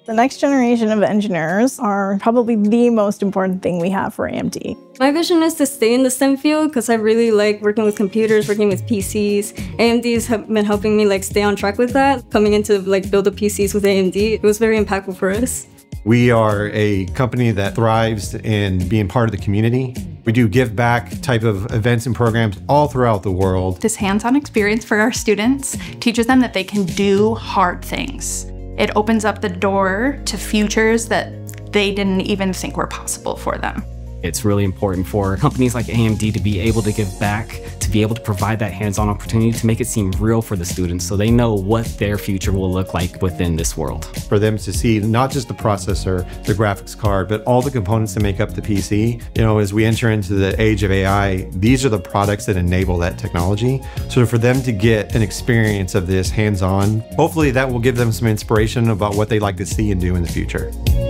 The next generation of engineers are probably the most important thing we have for AMD. My vision is to stay in the STEM field because I really like working with computers, working with PCs. AMD has been helping me stay on track with that. Coming into build the PCs with AMD, it was very impactful for us. We are a company that thrives in being part of the community. We do give back type of events and programs all throughout the world. This hands-on experience for our students teaches them that they can do hard things. It opens up the door to futures that they didn't even think were possible for them. It's really important for companies like AMD to be able to give back, to be able to provide that hands-on opportunity to make it seem real for the students so they know what their future will look like within this world. For them to see not just the processor, the graphics card, but all the components that make up the PC. As we enter into the age of AI, these are the products that enable that technology. So for them to get an experience of this hands-on, hopefully that will give them some inspiration about what they'd like to see and do in the future.